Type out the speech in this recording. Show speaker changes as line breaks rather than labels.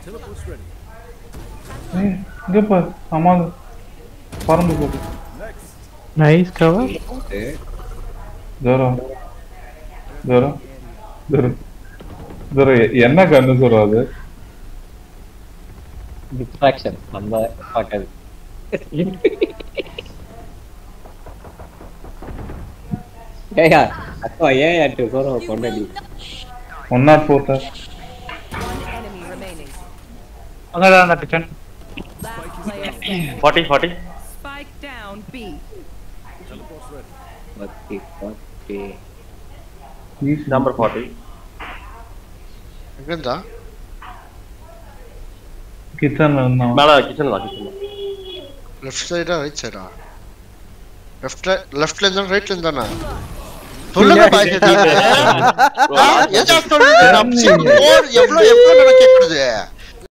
இங்க பாரு அம்மா பறந்து போகுது.
Nice cover.
ஜோரோ ஜோரோ ஜோரோ ஜோரோ என்ன கண்ணு ஜோரோ அது?
டிஸ்ட்ராக்ஷன் நம்ம பார்க்காது. ஏயா அக்கா ஏன் அட்டு ஜோரோ கொண்டடி
104
அங்கதான் அந்த kitchen 40
Spike down B.
Number 40
எங்கடா
கிச்சன்ல இருந்தா
மேல கிச்சன்ல
லெஃப்ட் சைடா ரைட் சைடா லெஃப்ட்ல இருந்தா ரைட்ல இருந்தானா சொல்லுங்க பாய் ஏதா சொல்லுங்க நம்ம எவ்வளவு எவ்வளவு கேக்குறது